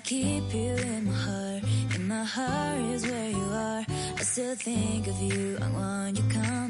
keep you in my heart. In my heart is where you are. I still think of you. I want you come